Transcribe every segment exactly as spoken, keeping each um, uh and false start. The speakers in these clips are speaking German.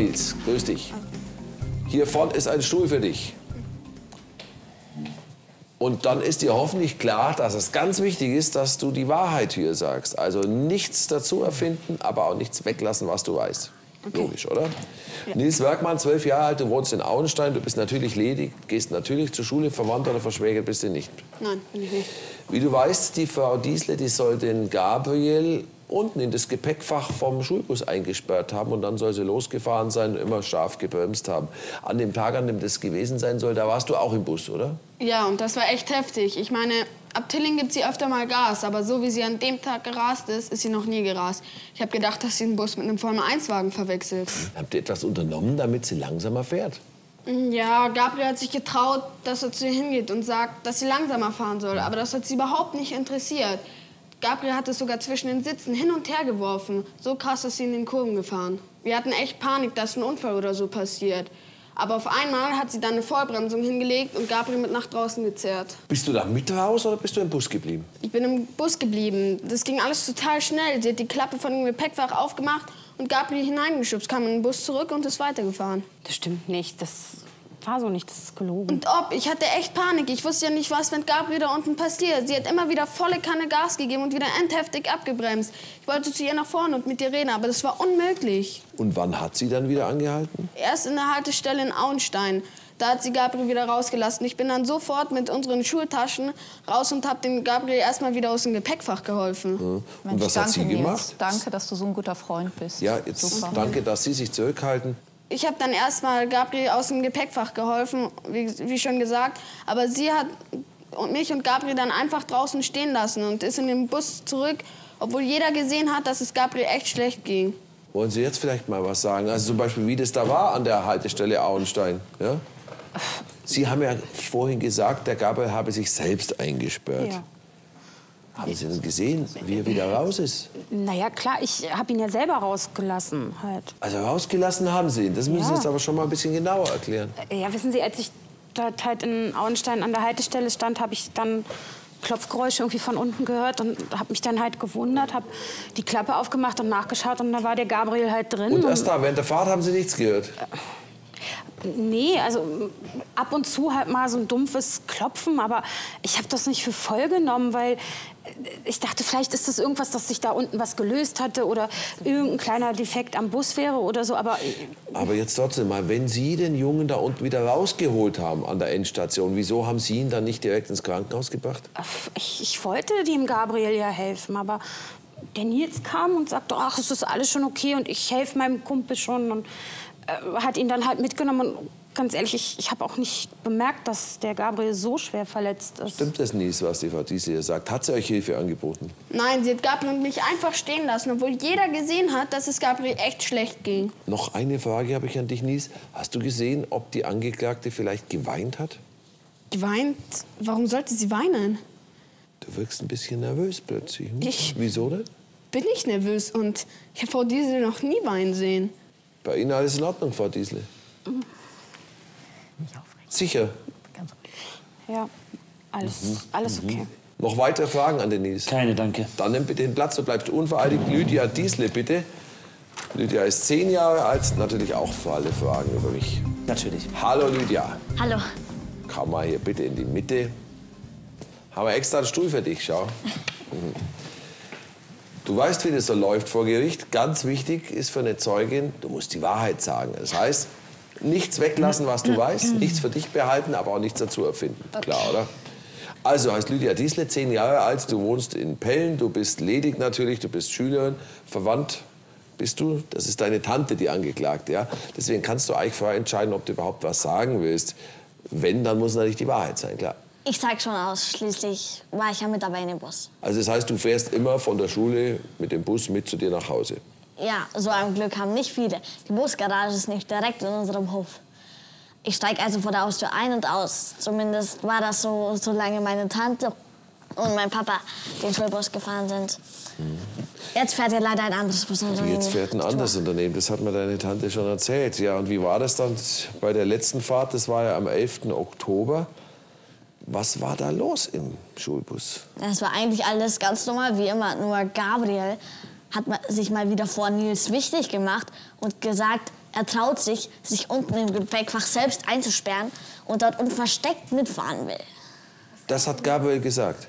Nils, grüß dich. Hier vorne ist ein Stuhl für dich. Und dann ist dir hoffentlich klar, dass es ganz wichtig ist, dass du die Wahrheit hier sagst. Also nichts dazu erfinden, aber auch nichts weglassen, was du weißt. Okay. Logisch, oder? Ja. Nils Werkmann, zwölf Jahre alt, du wohnst in Auenstein, du bist natürlich ledig, gehst natürlich zur Schule, verwandt oder verschwägert bist du nicht. Nein, bin ich nicht. Wie du weißt, die Frau Diesle, die soll den Gabriel unten in das Gepäckfach vom Schulbus eingesperrt haben und dann soll sie losgefahren sein und immer scharf gebremst haben. An dem Tag, an dem das gewesen sein soll, da warst du auch im Bus, oder? Ja, und das war echt heftig. Ich meine, ab Tilling gibt sie öfter mal Gas, aber so wie sie an dem Tag gerast ist, ist sie noch nie gerast. Ich habe gedacht, dass sie den Bus mit einem Formel eins Wagen verwechselt. Habt ihr etwas unternommen, damit sie langsamer fährt? Ja, Gabriel hat sich getraut, dass er zu ihr hingeht und sagt, dass sie langsamer fahren soll. Aber das hat sie überhaupt nicht interessiert. Gabriel hat es sogar zwischen den Sitzen hin und her geworfen. So krass ist sie in den Kurven gefahren. Wir hatten echt Panik, dass ein Unfall oder so passiert. Aber auf einmal hat sie dann eine Vollbremsung hingelegt und Gabriel mit nach draußen gezerrt. Bist du da mit raus oder bist du im Bus geblieben? Ich bin im Bus geblieben. Das ging alles total schnell. Sie hat die Klappe von dem Gepäckfach aufgemacht und Gabriel hineingeschubst, kam in den Bus zurück und ist weitergefahren. Das stimmt nicht. Das war so nicht. Das ist gelogen. Und ob? Ich hatte echt Panik. Ich wusste ja nicht, was mit Gabriel da unten passiert. Sie hat immer wieder volle Kanne Gas gegeben und wieder endheftig abgebremst. Ich wollte zu ihr nach vorne und mit ihr reden, aber das war unmöglich. Und wann hat sie dann wieder angehalten? Erst in der Haltestelle in Auenstein. Da hat sie Gabriel wieder rausgelassen. Ich bin dann sofort mit unseren Schultaschen raus und habe dem Gabriel erstmal wieder aus dem Gepäckfach geholfen. Ja. Und Mensch, was hat sie Nils. gemacht? Danke, dass du so ein guter Freund bist. Ja, jetzt Super. danke, dass Sie sich zurückhalten. Ich habe dann erstmal Gabriel aus dem Gepäckfach geholfen, wie, wie schon gesagt. Aber sie hat mich und Gabriel dann einfach draußen stehen lassen und ist in den Bus zurück, obwohl jeder gesehen hat, dass es Gabriel echt schlecht ging. Wollen Sie jetzt vielleicht mal was sagen? Also zum Beispiel, wie das da war an der Haltestelle Auenstein. Ja? Sie haben ja vorhin gesagt, der Gabriel habe sich selbst eingesperrt. Ja. Haben Sie denn gesehen, wie er wieder raus ist? Naja, klar, ich habe ihn ja selber rausgelassen halt. Also rausgelassen haben Sie ihn. Das müssen Sie Ja. jetzt aber schon mal ein bisschen genauer erklären. Ja, wissen Sie, als ich dort halt in Auenstein an der Haltestelle stand, habe ich dann Klopfgeräusche irgendwie von unten gehört und habe mich dann halt gewundert, habe die Klappe aufgemacht und nachgeschaut und da war der Gabriel halt drin. Und erst da, während der Fahrt haben Sie nichts gehört? Nee, also ab und zu halt mal so ein dumpfes Klopfen, aber ich habe das nicht für voll genommen, weil ich dachte, vielleicht ist das irgendwas, dass sich da unten was gelöst hatte oder irgendein kleiner Defekt am Bus wäre oder so, aber... Aber jetzt trotzdem mal, wenn Sie den Jungen da unten wieder rausgeholt haben an der Endstation, wieso haben Sie ihn dann nicht direkt ins Krankenhaus gebracht? Ich, ich wollte dem Gabriel ja helfen, aber der Nils kam und sagte, ach, es ist alles schon okay und ich helfe meinem Kumpel schon und äh, hat ihn dann halt mitgenommen und ganz ehrlich, ich, ich habe auch nicht bemerkt, dass der Gabriel so schwer verletzt ist. Stimmt das nicht, was die Frau Diesle hier sagt? Hat sie euch Hilfe angeboten? Nein, sie hat Gabriel und mich einfach stehen lassen, obwohl jeder gesehen hat, dass es Gabriel echt schlecht ging. Noch eine Frage habe ich an dich, Nies. Hast du gesehen, ob die Angeklagte vielleicht geweint hat? Geweint? Warum sollte sie weinen? Du wirkst ein bisschen nervös plötzlich. Hm? Ich- Wieso denn? Bin ich nervös und ich habe Frau Diesel noch nie weinen sehen. Bei Ihnen alles in Ordnung, Frau Diesle? Nicht aufregen. Sicher. Ganz Ja, alles, alles okay. Noch weitere Fragen an den Nils? Keine, danke. Dann nimm bitte den Platz, du bleibst unvereidigt. Lydia Diesle, bitte. Lydia ist zehn Jahre alt, natürlich auch für alle Fragen über mich. Natürlich. Hallo Lydia. Hallo. Komm mal hier bitte in die Mitte. Haben wir extra einen Stuhl für dich, schau. Mhm. Du weißt, wie das so läuft vor Gericht. Ganz wichtig ist für eine Zeugin, du musst die Wahrheit sagen. Das heißt, nichts weglassen, was du weißt, nichts für dich behalten, aber auch nichts dazu erfinden. Klar, oder? Also heißt Lydia Diesle, zehn Jahre alt, du wohnst in Pellen, du bist ledig natürlich, du bist Schülerin, verwandt bist du. Das ist deine Tante, die Angeklagte, ja. Deswegen kannst du eigentlich frei entscheiden, ob du überhaupt was sagen willst. Wenn, dann muss natürlich die Wahrheit sein, klar. Ich sag schon aus, schließlich war ich ja mit dabei in dem Bus. Also das heißt, du fährst immer von der Schule mit dem Bus mit zu dir nach Hause. Ja, so ein Glück haben nicht viele. Die Busgarage ist nicht direkt in unserem Hof. Ich steige also vor der Haustür ein und aus. Zumindest war das so, solange meine Tante und mein Papa den Schulbus gefahren sind. Jetzt fährt ja leider ein anderes Busunternehmen. Jetzt fährt ein anderes Unternehmen, das hat mir deine Tante schon erzählt. Ja, und wie war das dann bei der letzten Fahrt? Das war ja am elften Oktober. Was war da los im Schulbus? Das war eigentlich alles ganz normal, wie immer. Nur Gabriel hat ma- sich mal wieder vor Nils wichtig gemacht und gesagt, er traut sich, sich unten im Gepäckfach selbst einzusperren und dort unversteckt mitfahren will. Das hat Gabriel gesagt.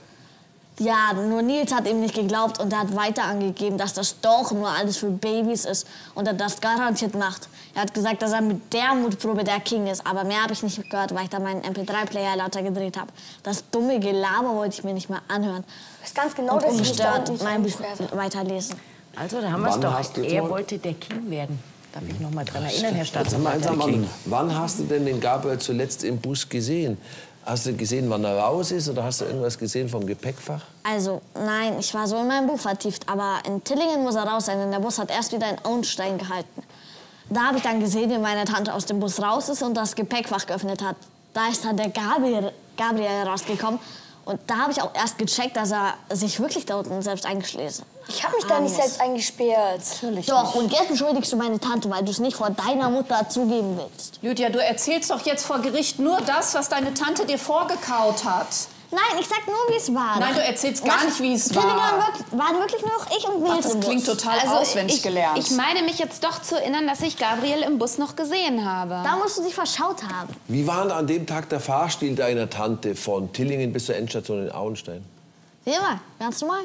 Ja, nur Nils hat ihm nicht geglaubt und er hat weiter angegeben, dass das doch nur alles für Babys ist und er das garantiert macht. Er hat gesagt, dass er mit der Mutprobe der King ist, aber mehr habe ich nicht gehört, weil ich da meinen M P drei Player lauter gedreht habe. Das dumme Gelaber wollte ich mir nicht mehr anhören. Du weißt ganz genau, und dass ich da ungestört mein Buch weiterlesen. Also, da haben wir es Wann doch. hast du jetzt Er mal- wollte der King werden. Darf ich noch mal dran erinnern, Herr Sag mal, sag mal, Staatsanwalt? wann hast du denn den Gabriel zuletzt im Bus gesehen? Hast du gesehen, wann er raus ist, oder hast du irgendwas gesehen vom Gepäckfach? Also, nein, ich war so in meinem Buch vertieft, aber in Tillingen muss er raus sein, denn der Bus hat erst wieder in Auenstein gehalten. Da habe ich dann gesehen, wie meine Tante aus dem Bus raus ist und das Gepäckfach geöffnet hat. Da ist dann der Gabriel, Gabriel rausgekommen und da habe ich auch erst gecheckt, dass er sich wirklich da unten selbst eingeschlossen hat. Ich habe mich da nicht selbst eingesperrt. Natürlich Doch, und jetzt beschuldigst du meine Tante, weil du es nicht vor deiner Mutter zugeben willst. Lydia, du erzählst doch jetzt vor Gericht nur das, was deine Tante dir vorgekaut hat. Nein, ich sag nur, wie es war. Nein, du erzählst gar Nach nicht, wie es Tillingen war. Waren wirklich, waren wirklich nur noch ich und Nils Das im klingt Bus. total Also auswendig ich, gelernt. ich meine mich jetzt doch zu erinnern, dass ich Gabriel im Bus noch gesehen habe. Da musst du dich verschaut haben. Wie war denn an dem Tag der Fahrstil deiner Tante von Tillingen bis zur Endstation in Auenstein? Wie immer, ganz normal.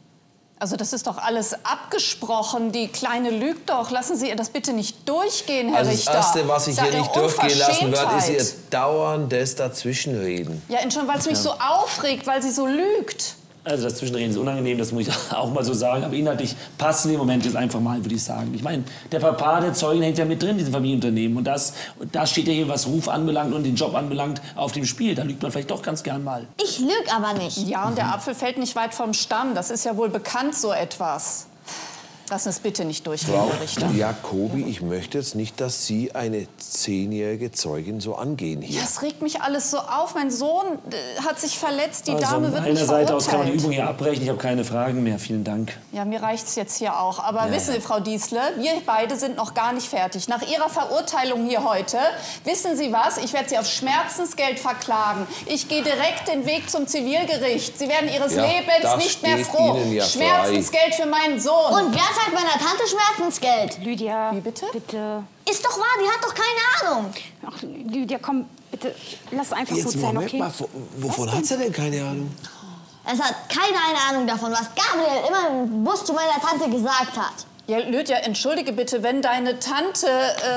Also das ist doch alles abgesprochen. Die Kleine lügt doch. Lassen Sie ihr das bitte nicht durchgehen, Herr Also das Richter. Erste, was ich Das ist hier eine nicht durchgehen lassen werde, ist Unverschämtheit. ihr dauerndes Dazwischenreden. Ja, und schon, weil es mich so aufregt, weil sie so lügt. Also das Zwischenreden ist unangenehm, das muss ich auch mal so sagen. Aber inhaltlich passen im Moment jetzt einfach mal, würde ich sagen. Ich meine, der Papa der Zeugin hängt ja mit drin in diesem Familienunternehmen. Und das, und da steht ja hier, was Ruf anbelangt und den Job anbelangt, auf dem Spiel. Da lügt man vielleicht doch ganz gern mal. Ich lüge aber nicht. Ja, und der Apfel fällt nicht weit vom Stamm. Das ist ja wohl bekannt, so etwas. Lassen Sie es bitte nicht durchgehen, Frau Herr Richter. Jacobi, ich möchte jetzt nicht, dass Sie eine zehnjährige Zeugin so angehen hier. Das regt mich alles so auf. Mein Sohn äh, hat sich verletzt. Die Also Dame von wird nicht meiner Seite aus kann man die verurteilt. Übung hier abbrechen. Ich habe keine Fragen mehr. Vielen Dank. Ja, mir reicht's jetzt hier auch. Aber wissen Sie, Frau Diesle, wir beide sind noch gar nicht fertig. Nach Ihrer Verurteilung hier heute, wissen Sie was? Ich werde Sie auf Schmerzensgeld verklagen. Ich gehe direkt den Weg zum Zivilgericht. Sie werden Ihres Ja, Lebens das nicht mehr steht froh. Ihnen ja frei. Schmerzensgeld für meinen Sohn. Und wer zahlt meiner Tante Schmerzensgeld? Lydia, Wie bitte? bitte. Ist doch wahr, die hat doch keine Ahnung. Ach, Lydia, komm, bitte, lass einfach gut sein, Moment okay? mal, wo- wovon hat sie denn keine Ahnung? Es hat keiner eine Ahnung davon, was Gabriel immer im Bus zu meiner Tante gesagt hat. Ja, Lydia, entschuldige bitte, wenn deine Tante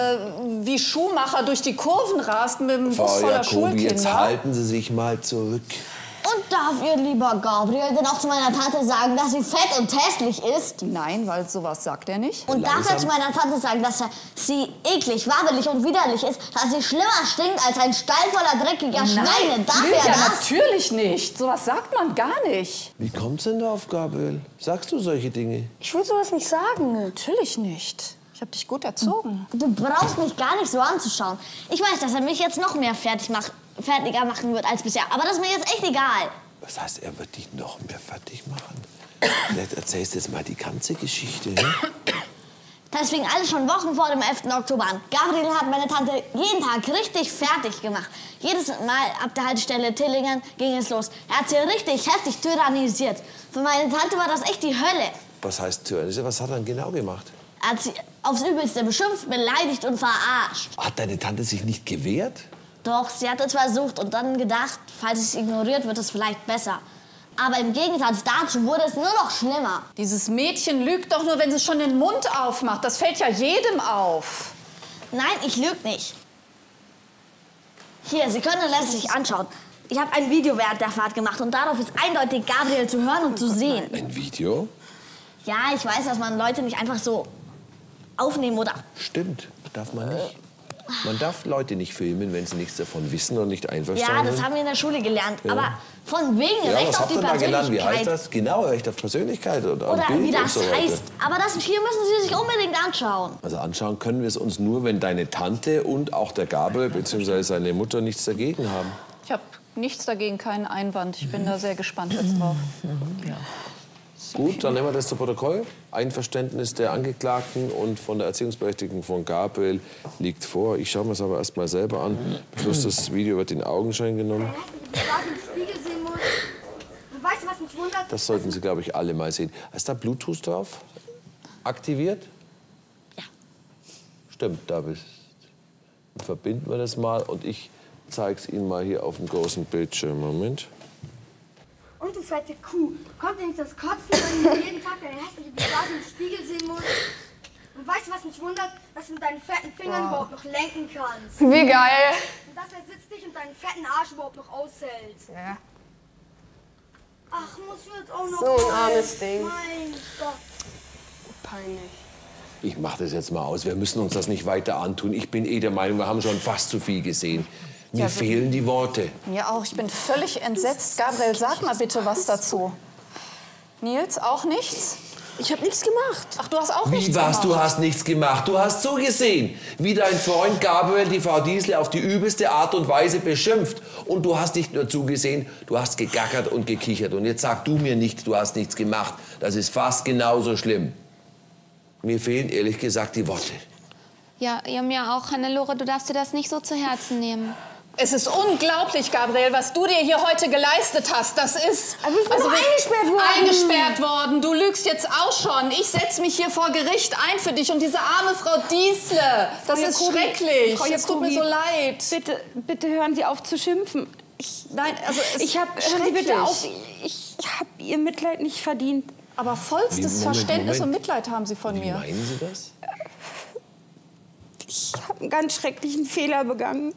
äh, wie Schuhmacher durch die Kurven rast mit dem Bus Frau voller Jacobi, jetzt Schulkinder. halten Sie sich mal zurück. Und darf ihr lieber Gabriel denn auch zu meiner Tante sagen, dass sie fett und hässlich ist? Nein, weil sowas sagt er nicht. Und darf er zu meiner Tante sagen, dass er sie eklig, wabbelig und widerlich ist, dass sie schlimmer stinkt als ein Stall voller dreckiger Schweine? Darf Lydia, er das? natürlich nicht. Sowas sagt man gar nicht. Wie kommt's denn da auf Gabriel? Sagst du solche Dinge? Ich will sowas nicht sagen. Natürlich nicht. Ich habe dich gut erzogen. Du brauchst mich gar nicht so anzuschauen. Ich weiß, dass er mich jetzt noch mehr fertig macht, fertiger machen wird als bisher. Aber das ist mir jetzt echt egal. Was heißt, er wird dich noch mehr fertig machen? Vielleicht erzählst du jetzt mal die ganze Geschichte. Ne? Das fing alles schon Wochen vor dem elften Oktober an. Gabriel hat meine Tante jeden Tag richtig fertig gemacht. Jedes Mal ab der Haltestelle Tillingen ging es los. Er hat sie richtig heftig tyrannisiert. Für meine Tante war das echt die Hölle. Was heißt tyrannisieren? Was hat er denn genau gemacht? Er hat sie aufs Übelste beschimpft, beleidigt und verarscht. Hat deine Tante sich nicht gewehrt? Doch, sie hat es versucht und dann gedacht, falls sie es ignoriert, wird es vielleicht besser. Aber im Gegensatz dazu wurde es nur noch schlimmer. Dieses Mädchen lügt doch nur, wenn sie schon den Mund aufmacht. Das fällt ja jedem auf. Nein, ich lüge nicht. Hier, Sie können es sich anschauen. Ich habe ein Video während der Fahrt gemacht und darauf ist eindeutig Gabriel zu hören und zu sehen. Ein Video? Ja, ich weiß, dass man Leute nicht einfach so aufnehmen oder... Stimmt, darf man nicht. Man darf Leute nicht filmen, wenn sie nichts davon wissen und nicht einverstanden Ja, das sind. haben wir in der Schule gelernt. Aber von wegen Ja, Recht was auf habt die ihr da gelernt? Wie heißt Persönlichkeit. das? Genau, Recht auf Persönlichkeit oder, Oder Bild wie und das so weiter. heißt. Aber das hier müssen Sie sich unbedingt anschauen. Also anschauen können wir es uns nur, wenn deine Tante und auch der Gabriel bzw. seine Mutter nichts dagegen haben. Ich habe nichts dagegen, keinen Einwand. Ich bin da sehr gespannt jetzt drauf. Gut, dann nehmen wir das zu Protokoll. Einverständnis der Angeklagten und von der Erziehungsberechtigten von Gabriel liegt vor. Ich schaue mir es aber erst mal selber an. Plus das Video wird in Augenschein genommen. Weißt du, was mich wundert? Das sollten Sie, glaube ich, alle mal sehen. Ist da Bluetooth drauf? Aktiviert? Ja. stimmt, da bist. Dann verbinden wir das mal und ich zeige es Ihnen mal hier auf dem großen Bildschirm. Moment. Und du fette Kuh, kommt dir nicht das Kotzen, wenn du jeden Tag deine hässliche Visage im Spiegel sehen musst? Und weißt du, was mich wundert? Dass du mit deinen fetten Fingern überhaupt noch lenken kannst. Wie geil. Und dass der Sitz dich und deinen fetten Arsch überhaupt noch aushält. Ja. Ach, musst du jetzt auch noch So ein mal? armes Ding. Mein Gott. Peinlich. Ich mache das jetzt mal aus. Wir müssen uns das nicht weiter antun. Ich bin eh der Meinung, wir haben schon fast zu viel gesehen. Mir Ja, fehlen die Worte. Mir auch. Ich bin völlig entsetzt. Gabriel, sag mal bitte was dazu. Nils, auch nichts? Ich habe nichts gemacht. Ach, du hast auch nichts Wie was? gemacht. Du hast nichts gemacht. Du hast zugesehen, wie dein Freund Gabriel die Frau Diesle auf die übelste Art und Weise beschimpft. Und du hast nicht nur zugesehen, du hast gegackert und gekichert. Und jetzt sag du mir nicht, du hast nichts gemacht. Das ist fast genauso schlimm. Mir fehlen ehrlich gesagt die Worte. Ja, ja, mir auch, Hannelore. Du darfst dir das nicht so zu Herzen nehmen. Es ist unglaublich, Gabriel, was du dir hier heute geleistet hast. Das ist... Aber ich bin doch wir- eingesperrt worden. Eingesperrt worden. Du lügst jetzt auch schon. Ich setze mich hier vor Gericht ein für dich. Und diese arme Frau Diesle. Das Frau ist Jacobi, schrecklich. Frau Es tut mir Jacobi, so leid. Bitte, bitte hören Sie auf zu schimpfen. Ich, Nein, also es ich hab, ist hören Sie bitte schrecklich. auf. Ich habe Ihr Mitleid nicht verdient. Aber vollstes Wie, Moment, Verständnis Moment. und Mitleid haben Sie von Wie mir. meinen Sie das? Ich habe einen ganz schrecklichen Fehler begangen.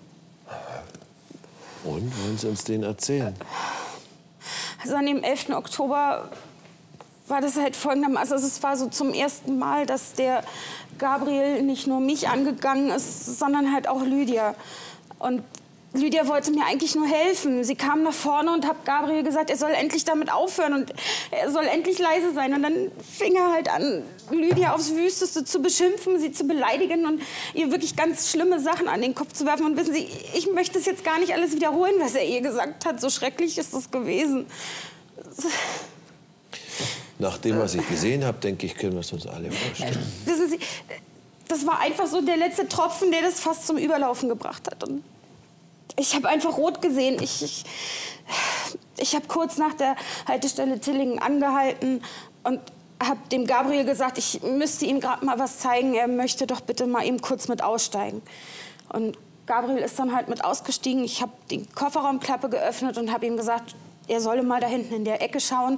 Und wollen Sie uns den erzählen? Also an dem elften Oktober war das halt folgendermaßen. Also es war so zum ersten Mal, dass der Gabriel nicht nur mich angegangen ist, sondern halt auch Lydia. Und Lydia wollte mir eigentlich nur helfen. Sie kam nach vorne und hat Gabriel gesagt, er soll endlich damit aufhören und er soll endlich leise sein. Und dann fing er halt an, Lydia aufs Wüsteste zu beschimpfen, sie zu beleidigen und ihr wirklich ganz schlimme Sachen an den Kopf zu werfen. Und wissen Sie, ich möchte es jetzt gar nicht alles wiederholen, was er ihr gesagt hat. So schrecklich ist es gewesen. Nach dem, was ich gesehen habe, denke ich, können wir es uns alle vorstellen. Wissen Sie, das war einfach so der letzte Tropfen, der das fast zum Überlaufen gebracht hat. Und ich habe einfach rot gesehen. Ich, ich, ich habe kurz nach der Haltestelle Tillingen angehalten und habe dem Gabriel gesagt, ich müsste ihm gerade mal was zeigen. Er möchte doch bitte mal eben kurz mit aussteigen. Und Gabriel ist dann halt mit ausgestiegen. Ich habe die Kofferraumklappe geöffnet und habe ihm gesagt, er solle mal da hinten in der Ecke schauen.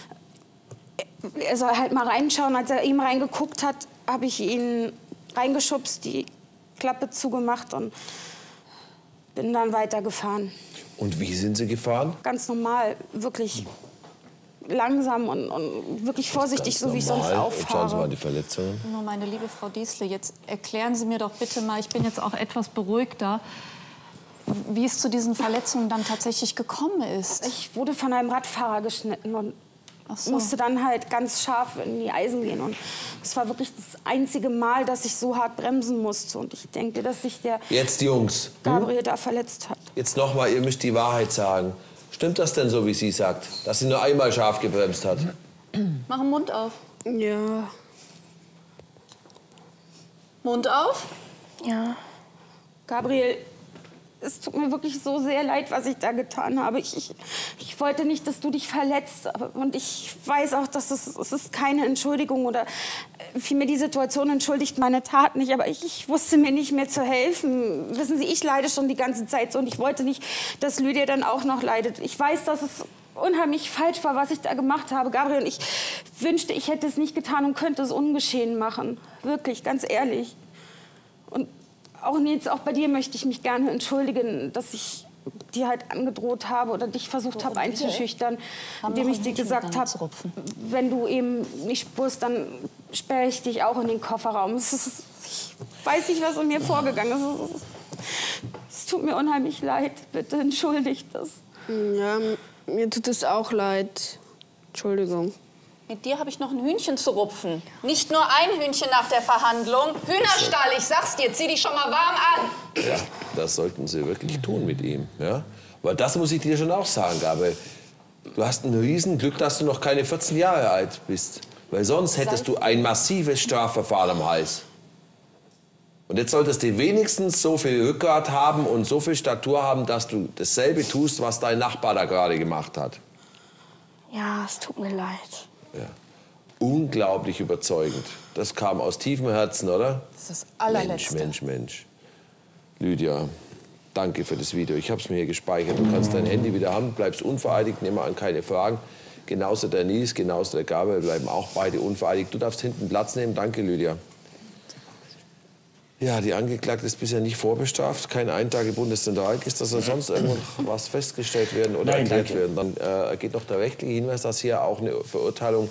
Er soll halt mal reinschauen. Als er ihm reingeguckt hat, habe ich ihn reingeschubst, die Klappe zugemacht und bin dann weitergefahren. Und wie sind Sie gefahren? Ganz normal, wirklich langsam und, und wirklich vorsichtig, so wie ich sonst Normal. Und schauen Sie mal auffahre. die Verletzungen. Nur meine liebe Frau Diesle, jetzt erklären Sie mir doch bitte mal, ich bin jetzt auch etwas beruhigter, wie es zu diesen Verletzungen dann tatsächlich gekommen ist. Ich wurde von einem Radfahrer geschnitten und Ach so. musste dann halt ganz scharf in die Eisen gehen. Und es war wirklich das einzige Mal, dass ich so hart bremsen musste. Und ich denke, dass sich der Jetzt, Jungs, Gabriel da verletzt hat. jetzt noch mal, ihr müsst die Wahrheit sagen. Stimmt das denn so, wie sie sagt, dass sie nur einmal scharf gebremst hat? Mach den Mund auf. Ja. Mund auf. Ja. Gabriel, es tut mir wirklich so sehr leid, was ich da getan habe. Ich, ich, ich wollte nicht, dass du dich verletzt. Aber, und ich weiß auch, dass es, es ist keine Entschuldigung oder äh, vielmehr die Situation entschuldigt meine Tat nicht. Aber ich, ich wusste mir nicht mehr zu helfen. Wissen Sie, ich leide schon die ganze Zeit so und ich wollte nicht, dass Lydia dann auch noch leidet. Ich weiß, dass es unheimlich falsch war, was ich da gemacht habe, Gabriel. Und ich wünschte, ich hätte es nicht getan und könnte es ungeschehen machen. Wirklich, ganz ehrlich. Und auch Nils, auch bei dir möchte ich mich gerne entschuldigen, dass ich dir halt angedroht habe oder dich versucht habe einzuschüchtern, Haben indem noch ich ein dir Hühnchen gesagt mit deiner habe, Zurupfen. wenn du eben nicht spurst, dann sperre ich dich auch in den Kofferraum. Es ist, ich weiß nicht, was in mir vorgegangen ist. Es, ist, es tut mir unheimlich leid. Bitte entschuldigt das. Ja, mir tut es auch leid. Entschuldigung. Mit dir habe ich noch ein Hühnchen zu rupfen. Nicht nur ein Hühnchen nach der Verhandlung. Hühnerstall, ich sag's dir, zieh dich schon mal warm an. Ja, das sollten Sie wirklich tun mit ihm. Ja? Weil das muss ich dir schon auch sagen, Gabriel. Du hast ein Riesenglück, dass du noch keine vierzehn Jahre alt bist. Weil sonst hättest du ein massives Strafverfahren am Hals. Und jetzt solltest du wenigstens so viel Rückgrat haben und so viel Statur haben, dass du dasselbe tust, was dein Nachbar da gerade gemacht hat. Ja, es tut mir leid. Ja. unglaublich überzeugend. Das kam aus tiefem Herzen, oder? Das ist das allerletzte. Mensch, Mensch, Mensch. Lydia, danke für das Video. Ich habe es mir hier gespeichert. Du kannst dein Handy wieder haben, bleibst unvereidigt, nimm an keine Fragen. Genauso der Nils, genauso der Gabriel bleiben auch beide unvereidigt. Du darfst hinten Platz nehmen. Danke, Lydia. Ja, die Angeklagte ist bisher nicht vorbestraft. Kein eintagebundenes Zentralregister. Ist, dass da sonst irgendwo was festgestellt werden oder Nein, erklärt danke. werden. Dann äh, geht noch der rechtliche Hinweis, dass hier auch eine Verurteilung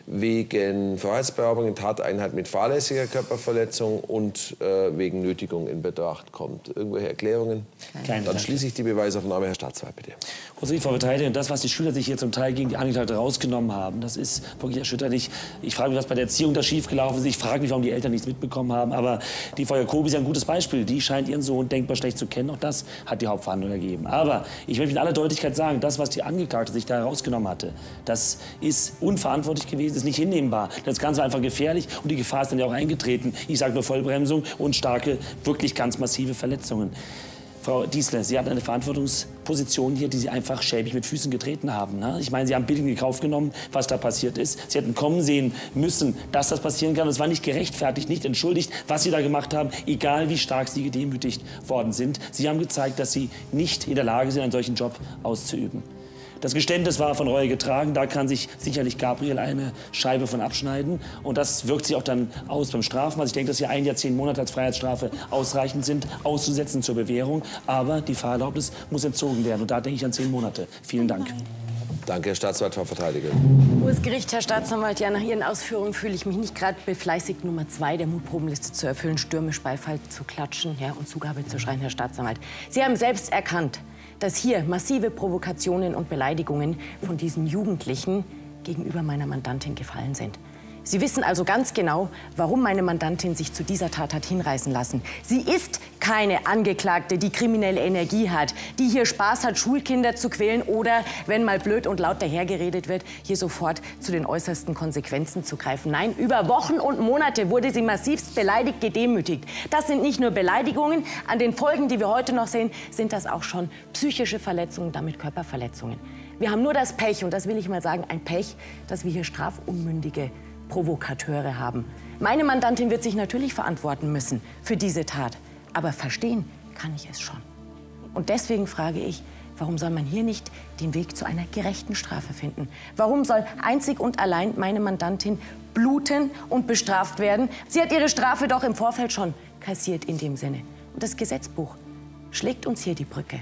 wegen Freiheitsberaubung in Tateinheit mit fahrlässiger Körperverletzung und äh, wegen Nötigung in Betracht kommt. Irgendwelche Erklärungen? Keine, Dann danke. schließe ich die Beweisaufnahme. Herr Staatsanwalt, bitte. Unsere Frau Verteidigerin, das, was die Schüler sich hier zum Teil gegen die Angeklagte rausgenommen haben, das ist wirklich erschütterlich. Ich frage mich, was bei der Erziehung da schiefgelaufen ist. Ich frage mich, warum die Eltern nichts mitbekommen haben. Aber die Frau Jacobi ist ja ein gutes Beispiel. Die scheint ihren Sohn denkbar schlecht zu kennen. Auch das hat die Hauptverhandlung ergeben. Aber ich möchte in aller Deutlichkeit sagen, das, was die Angeklagte sich da herausgenommen hatte, das ist unverantwortlich gewesen, ist nicht hinnehmbar. Das Ganze war einfach gefährlich und die Gefahr ist dann ja auch eingetreten. Ich sage nur Vollbremsung und starke, wirklich ganz massive Verletzungen. Frau Diesler, Sie hatten eine Verantwortungsposition hier, die Sie einfach schäbig mit Füßen getreten haben. Ne? Ich meine, Sie haben billig in Kauf genommen, was da passiert ist. Sie hätten kommen sehen müssen, dass das passieren kann. Es war nicht gerechtfertigt, nicht entschuldigt, was Sie da gemacht haben, egal wie stark Sie gedemütigt worden sind. Sie haben gezeigt, dass Sie nicht in der Lage sind, einen solchen Job auszuüben. Das Geständnis war von Reue getragen, da kann sich sicherlich Gabriel eine Scheibe von abschneiden. Und das wirkt sich auch dann aus beim Strafmaß. Ich denke, dass hier ein Jahr, zehn Monate als Freiheitsstrafe ausreichend sind, auszusetzen zur Bewährung. Aber die Fahrerlaubnis muss entzogen werden. Und da denke ich an zehn Monate. Vielen Dank. Danke, Herr Staatsanwalt, Frau Verteidigerin. Hohes Gericht, Herr Staatsanwalt, ja, nach Ihren Ausführungen fühle ich mich nicht gerade befleißigt, Nummer zwei der Mutprobenliste zu erfüllen, stürmisch Beifall zu klatschen, ja, und Zugabe zu schreien, Herr Staatsanwalt. Sie haben selbst erkannt, dass hier massive Provokationen und Beleidigungen von diesen Jugendlichen gegenüber meiner Mandantin gefallen sind. Sie wissen also ganz genau, warum meine Mandantin sich zu dieser Tat hat hinreißen lassen. Sie ist keine Angeklagte, die kriminelle Energie hat, die hier Spaß hat, Schulkinder zu quälen oder, wenn mal blöd und laut dahergeredet wird, hier sofort zu den äußersten Konsequenzen zu greifen. Nein, über Wochen und Monate wurde sie massivst beleidigt, gedemütigt. Das sind nicht nur Beleidigungen. An den Folgen, die wir heute noch sehen, sind das auch schon psychische Verletzungen, damit Körperverletzungen. Wir haben nur das Pech, und das will ich mal sagen, ein Pech, dass wir hier strafunmündige Provokateure haben. Meine Mandantin wird sich natürlich verantworten müssen für diese Tat. Aber verstehen kann ich es schon. Und deswegen frage ich, warum soll man hier nicht den Weg zu einer gerechten Strafe finden? Warum soll einzig und allein meine Mandantin bluten und bestraft werden? Sie hat ihre Strafe doch im Vorfeld schon kassiert in dem Sinne. Und das Gesetzbuch schlägt uns hier die Brücke.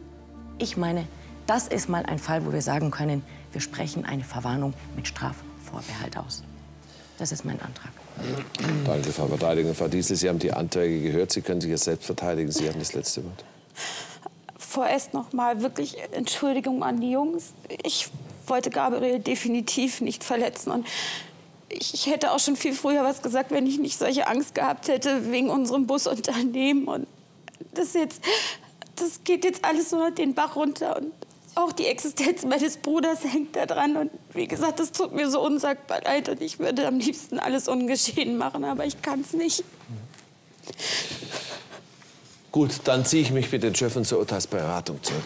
Ich meine, das ist mal ein Fall, wo wir sagen können, wir sprechen eine Verwarnung mit Strafvorbehalt aus. Das ist mein Antrag. Danke, Frau Verteidigerin. Frau Diesel, Sie haben die Anträge gehört. Sie können sich jetzt selbst verteidigen. Sie haben das letzte Wort. Vorerst noch mal wirklich Entschuldigung an die Jungs. Ich wollte Gabriel definitiv nicht verletzen. Und ich, ich hätte auch schon viel früher was gesagt, wenn ich nicht solche Angst gehabt hätte wegen unserem Busunternehmen. Und das, jetzt, das geht jetzt alles nur den Bach runter. Und auch die Existenz meines Bruders hängt da dran. Und wie gesagt, das tut mir so unsagbar leid. Und ich würde am liebsten alles ungeschehen machen, aber ich kann es nicht. Gut, dann ziehe ich mich mit den Schöffen zur Urteilsberatung zurück.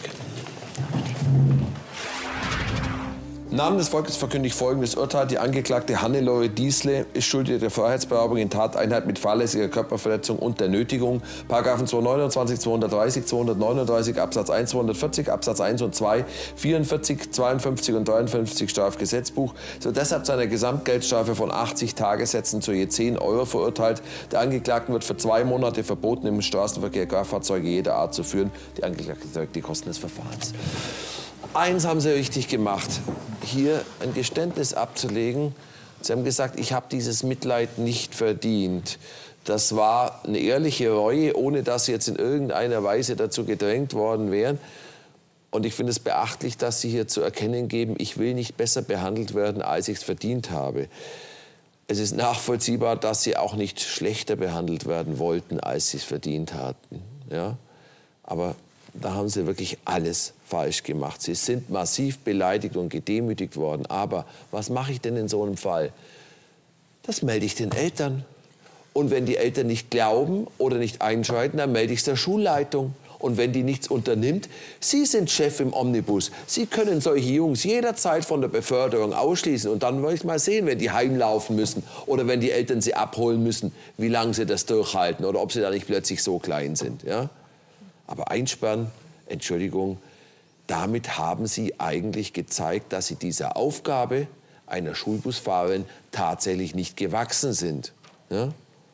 Im Namen des Volkes verkünde ich folgendes Urteil. Die Angeklagte Hannelore Diesle ist schuldig der Freiheitsberaubung in Tateinheit mit fahrlässiger Körperverletzung und der Nötigung. Paragraphen zweihundertneunundzwanzig, zweihundertdreißig, zweihundertneununddreißig Absatz eins, zweihundertvierzig Absatz eins und zwei, vierundvierzig, zweiundfünfzig und dreiundfünfzig Strafgesetzbuch, so deshalb zu einer Gesamtgeldstrafe von achtzig Tagessätzen zu je zehn Euro verurteilt. Der Angeklagten wird für zwei Monate verboten, im Straßenverkehr Kraftfahrzeuge jeder Art zu führen. Die Angeklagte trägt die Kosten des Verfahrens. Eins haben Sie richtig gemacht, hier ein Geständnis abzulegen. Sie haben gesagt, ich habe dieses Mitleid nicht verdient. Das war eine ehrliche Reue, ohne dass Sie jetzt in irgendeiner Weise dazu gedrängt worden wären. Und ich finde es beachtlich, dass Sie hier zu erkennen geben, ich will nicht besser behandelt werden, als ich es verdient habe. Es ist nachvollziehbar, dass Sie auch nicht schlechter behandelt werden wollten, als Sie es verdient hatten. Ja? Aber da haben Sie wirklich alles falsch gemacht. Sie sind massiv beleidigt und gedemütigt worden. Aber was mache ich denn in so einem Fall? Das melde ich den Eltern. Und wenn die Eltern nicht glauben oder nicht einschreiten, dann melde ich es der Schulleitung. Und wenn die nichts unternimmt, Sie sind Chef im Omnibus. Sie können solche Jungs jederzeit von der Beförderung ausschließen. Und dann will ich mal sehen, wenn die heimlaufen müssen oder wenn die Eltern sie abholen müssen, wie lange sie das durchhalten oder ob sie da nicht plötzlich so klein sind. Ja? Aber einsperren, Entschuldigung, damit haben Sie eigentlich gezeigt, dass Sie dieser Aufgabe einer Schulbusfahrerin tatsächlich nicht gewachsen sind. Ja?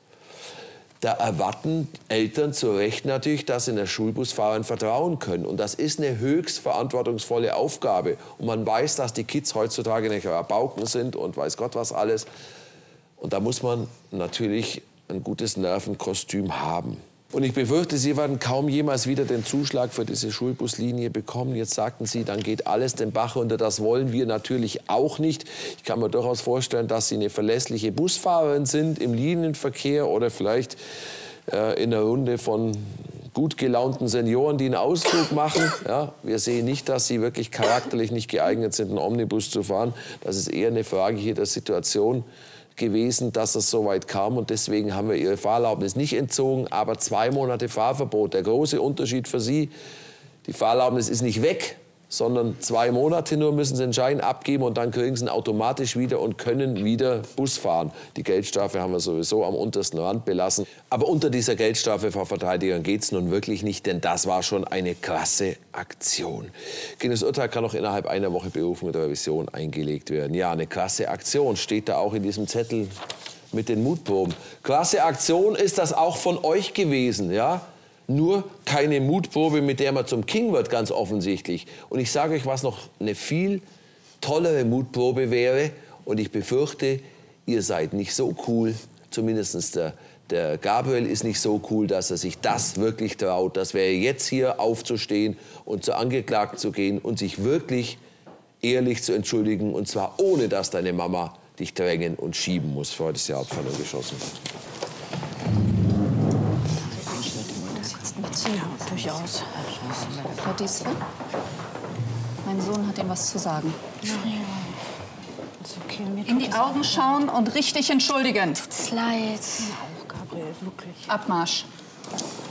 Da erwarten Eltern zu Recht natürlich, dass sie einer Schulbusfahrerin vertrauen können. Und das ist eine höchst verantwortungsvolle Aufgabe. Und man weiß, dass die Kids heutzutage nicht Rabauken sind und weiß Gott was alles. Und da muss man natürlich ein gutes Nervenkostüm haben. Und ich befürchte, Sie werden kaum jemals wieder den Zuschlag für diese Schulbuslinie bekommen. Jetzt sagten Sie, dann geht alles den Bach runter. Das wollen wir natürlich auch nicht. Ich kann mir durchaus vorstellen, dass Sie eine verlässliche Busfahrerin sind im Linienverkehr oder vielleicht äh, in einer Runde von gut gelaunten Senioren, die einen Ausflug machen. Ja, wir sehen nicht, dass Sie wirklich charakterlich nicht geeignet sind, einen Omnibus zu fahren. Das ist eher eine Frage hier der Situation gewesen, dass es so weit kam. Und deswegen haben wir Ihre Fahrerlaubnis nicht entzogen. Aber zwei Monate Fahrverbot. Der große Unterschied für Sie, die Fahrerlaubnis ist nicht weg, sondern zwei Monate nur müssen Sie einen Schein abgeben und dann kriegen Sie ihn automatisch wieder und können wieder Bus fahren. Die Geldstrafe haben wir sowieso am untersten Rand belassen. Aber unter dieser Geldstrafe, Frau Verteidigerin, geht es nun wirklich nicht, denn das war schon eine krasse Aktion. Gegendes Urteil kann noch innerhalb einer Woche Berufung und Revision eingelegt werden. Ja, eine krasse Aktion steht da auch in diesem Zettel mit den Mutproben. Krasse Aktion ist das auch von euch gewesen, ja? Nur keine Mutprobe, mit der man zum King wird, ganz offensichtlich. Und ich sage euch, was noch eine viel tollere Mutprobe wäre. Und ich befürchte, ihr seid nicht so cool, zumindest der, der Gabriel ist nicht so cool, dass er sich das wirklich traut. Das wäre jetzt hier aufzustehen und zur Angeklagten zu gehen und sich wirklich ehrlich zu entschuldigen. Und zwar ohne, dass deine Mama dich drängen und schieben muss. Für heute ist die Hauptverhandlung geschossen. Ja, durchaus. Frau Diesle, mein Sohn hat Ihnen was zu sagen. Ja. Ist okay, mir In die Augen schauen und richtig entschuldigen. tut's leid. Auch, Gabriel, wirklich. Abmarsch.